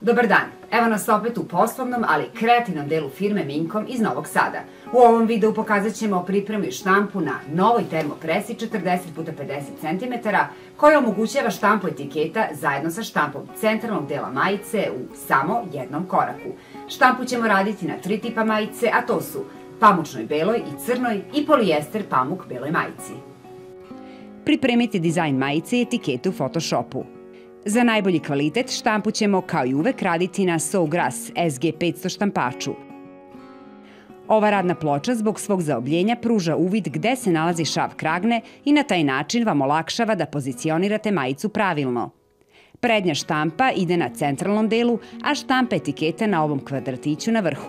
Dobar dan, evo nas opet u poslovnom, ali kreativnom delu firme Minkom iz Novog Sada. U ovom videu pokazat ćemo pripremu i štampu na novoj termopresi 40x50 cm koja omogućava štampu etiketa zajedno sa štampom centralnog dela majice u samo jednom koraku. Štampu ćemo raditi na 3 tipa majice, a to su pamučnoj beloj i crnoj i polijester pamuk beloj majici. Pripremite dizajn majice i etikete u Photoshopu. Za najbolji kvalitet štampu ćemo kao i uvek raditi na Sawgrass SG500 štampaču. Ova radna ploča zbog svog zaobljenja pruža uvid gde se nalazi šav kragne i na taj način vam olakšava da pozicionirate majicu pravilno. Prednja štampa ide na centralnom delu, a štampa etiketa na ovom kvadratiću na vrhu.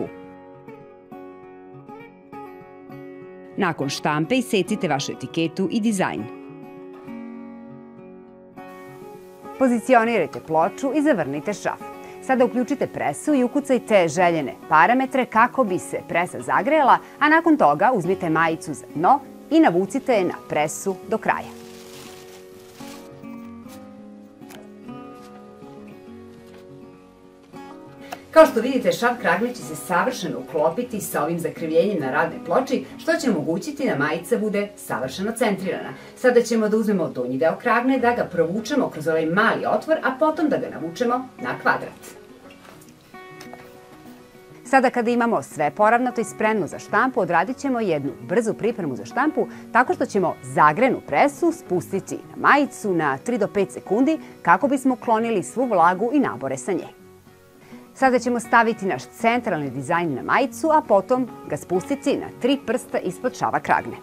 Nakon štampe isecite vašu etiketu i dizajn. Pozicionirajte ploču i zavrnite šraf. Sada uključite presu i ukucajte željene parametre kako bi se presa zagrejala, a nakon toga uzmite majicu za dno i navucite je na presu do kraja. Kao što vidite, šav kragle će se savršeno uklopiti sa ovim zakrivljenjem na radnoj ploči, što će omogućiti da majica bude savršeno centrirana. Sada ćemo da uzmemo donji deo kragne, da ga provučemo kroz ovaj mali otvor, a potom da ga navučemo na kvadrat. Sada kada imamo sve poravnato i spremno za štampu, odradit ćemo jednu brzu pripremu za štampu tako što ćemo zagrenu presu spustiti na majicu na 3 do 5 sekundi kako bismo uklonili svu vlagu i nabore sa nje. Sada ćemo staviti naš centralni dizajn na majicu, a potom ga spustiti na 3 prsta ispod šava kragne.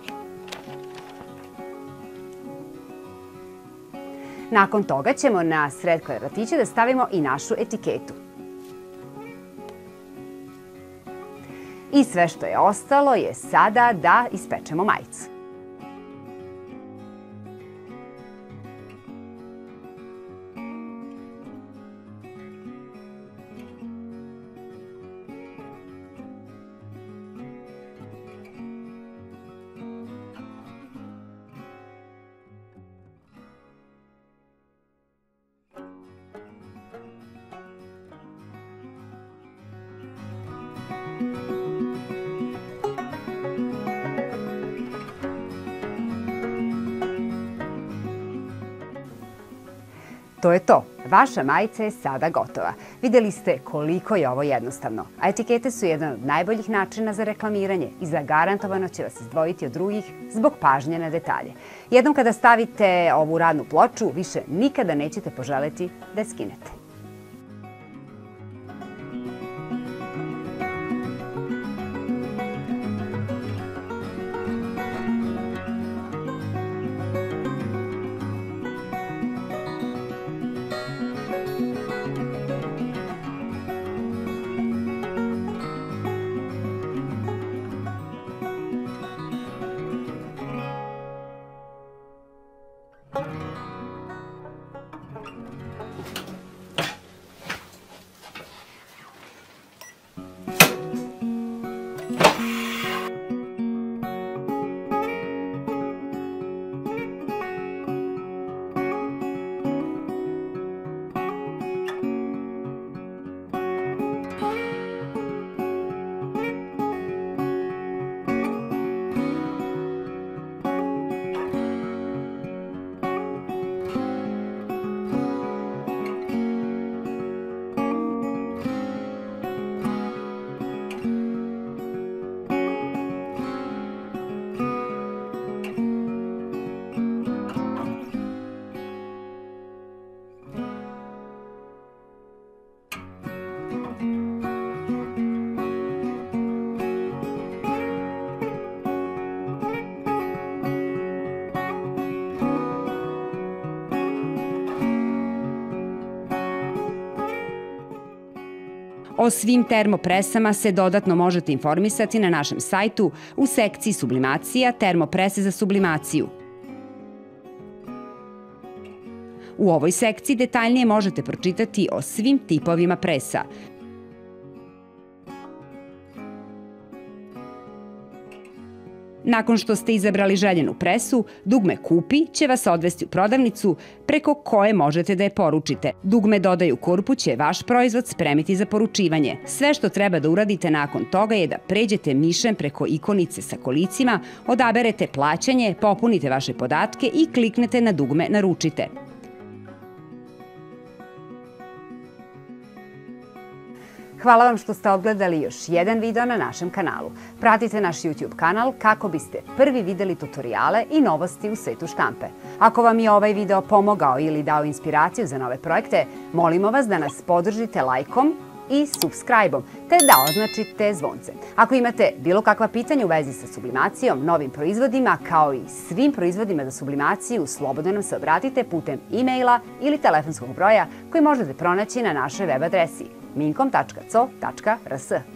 Nakon toga ćemo na sred kvadratića da stavimo i našu etiketu. I sve što je ostalo je sada da ispečemo majicu. To je to. Vaša majica je sada gotova. Videli ste koliko je ovo jednostavno, a etikete su jedan od najboljih načina za reklamiranje i zagarantovano će vas izdvojiti od drugih zbog pažnje na detalje. Jednom kada stavite ovu radnu ploču, više nikada nećete poželeti da je skinete. O svim termopresama se dodatno možete informisati na našem sajtu u sekciji Sublimacija termoprese za sublimaciju. U ovoj sekciji detaljnije možete pročitati o svim tipovima presa. Nakon što ste izabrali željenu presu, dugme Kupi će vas odvesti u prodavnicu preko koje možete da je poručite. Dugme Dodaju korpu će vaš proizvod spremiti za poručivanje. Sve što treba da uradite nakon toga je da pređete mišem preko ikonice sa kolicima, odaberete plaćanje, popunite vaše podatke i kliknete na dugme Naručite. Hvala vam što ste odgledali još jedan video na našem kanalu. Pratite naš YouTube kanal kako biste prvi videli tutoriale i novosti u svetu štampe. Ako vam je ovaj video pomogao ili dao inspiraciju za nove projekte, molimo vas da nas podržite lajkom i subscribe-om, te da označite zvonce. Ako imate bilo kakva pitanja u vezi sa sublimacijom, novim proizvodima, kao i svim proizvodima za sublimaciju, slobodno nam se obratite putem e-maila ili telefonskog broja koji možete pronaći na našoj web adresi minkom.co.rs.